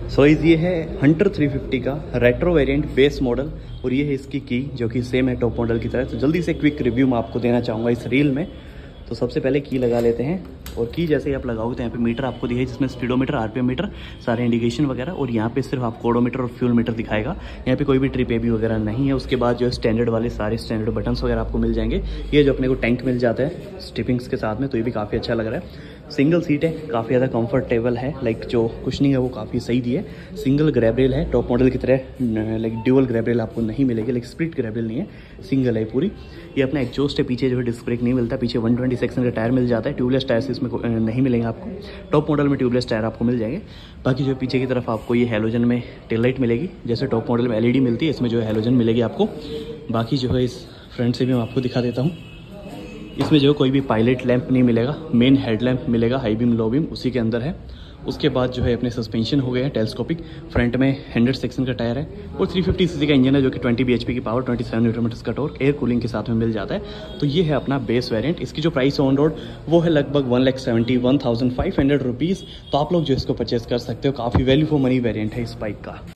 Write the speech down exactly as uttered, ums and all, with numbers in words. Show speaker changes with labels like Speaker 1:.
Speaker 1: सो इस ये है हंटर थ्री फिफ्टी का रेट्रो वेरिएंट बेस मॉडल और ये है इसकी की जो कि सेम है टॉप मॉडल की तरह। तो जल्दी से क्विक रिव्यू मैं आपको देना चाहूँगा इस रील में। तो सबसे पहले की लगा लेते हैं और की जैसे ही आप लगाओगे तो यहाँ पे मीटर आपको दिखाई जिसमें स्पीडोमीटर, आरपीएम मीटर, सारे इंडिकेशन वगैरह और यहाँ पे सिर्फ आपको ओडोमीटर और फ्यूल मीटर दिखाएगा। यहाँ पे कोई भी ट्रिप एबी वगैरह नहीं है। उसके बाद जो स्टैंडर्ड वाले सारे स्टैंडर्ड बटन्स वगैरह आपको मिल जाएंगे। ये जो अपने को टैंक मिल जाता है स्टिपिंग्स के साथ में, तो ये भी काफ़ी अच्छा लग रहा है। सिंगल सीट है, काफ़ी ज़्यादा कंफर्टेबल है। लाइक जो कुशनिंग है वो काफ़ी सही दी है। सिंगल ग्रैब रेल है, टॉप मॉडल की तरह लाइक ड्यूअल ग्रैब रेल आपको नहीं मिलेगी, लाइक स्प्लिट ग्रैब रेल नहीं है, सिंगल है पूरी। ये अपना एग्जॉस्ट है, पीछे जो है डिस्क ब्रेक नहीं मिलता, पीछे वन ट्वेंटी सेक्शन का टायर मिल जाता है। ट्यूबलेस टायर इसमें नहीं मिलेंगे आपको, टॉप मॉडल में ट्यूबलेस टायर आपको मिल जाएंगे। बाकी जो पीछे की तरफ आपको ये हैलोजन में टेल लाइट मिलेगी, जैसे टॉप मॉडल में एलईडी मिलती है इसमें जो है हैलोजन मिलेगी आपको। बाकी जो है इस फ्रंट से भी मैं आपको दिखा देता हूँ, इसमें जो है कोई भी पायलट लैंप नहीं मिलेगा, मेन हेडलैम्प मिलेगा, हाई बीम लो बीम उसी के अंदर है। उसके बाद जो है अपने सस्पेंशन हो गए हैं टेलीस्कोपिक, फ्रंट में हंड्रेड सेक्शन का टायर है और थ्री फिफ्टी सीसी का इंजन है जो कि ट्वेंटी बीएचपी की power, twenty seven newton meters का टॉर्क, एयर कूलिंग के साथ में मिल जाता है। तो ये है अपना बेस वेरिएंट। इसकी जो प्राइस ऑन रोड वो है लगभग one lakh seventy one thousand five hundred rupees. तो आप लोग जो इसको परचेस कर सकते हो, काफ़ी वैल्यू फॉर मनी वेरिएंट है इस बाइक का।